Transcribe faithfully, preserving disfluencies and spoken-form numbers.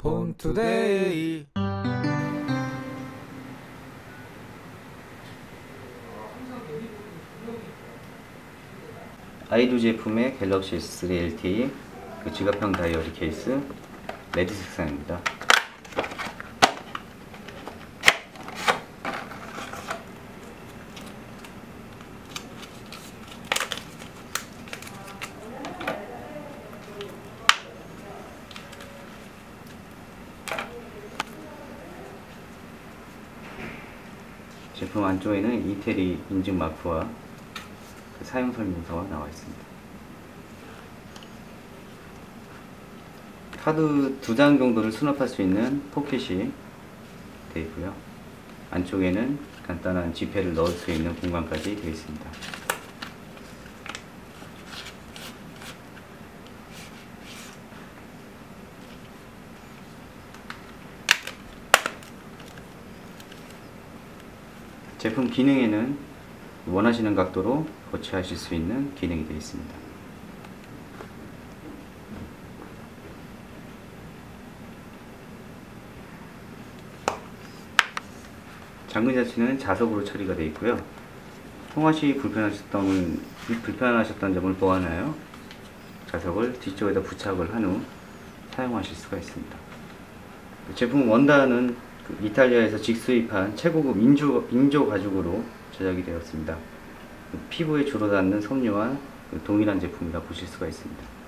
본투데이. 아이두 제품의 갤럭시 에스 쓰리 엘티이 그 지갑형 다이어리 케이스 레드 색상입니다. 제품 안쪽에는 이태리 인증 마크와 그 사용 설명서가 나와 있습니다. 카드 두 장 정도를 수납할 수 있는 포켓이 되어 있고요. 안쪽에는 간단한 지폐를 넣을 수 있는 공간까지 되어 있습니다. 제품 기능에는 원하시는 각도로 거치하실 수 있는 기능이 되어 있습니다. 잠금 자체는 자석으로 처리가 되어 있고요. 통화 시 불편하셨던, 불편하셨던 점을 보완하여 자석을 뒤쪽에다 부착을 한 후 사용하실 수가 있습니다. 제품 원단은 그 이탈리아에서 직수입한 최고급 인조, 인조 가죽으로 제작이 되었습니다. 피부에 주로 닿는 섬유와 동일한 제품이라 보실 수가 있습니다.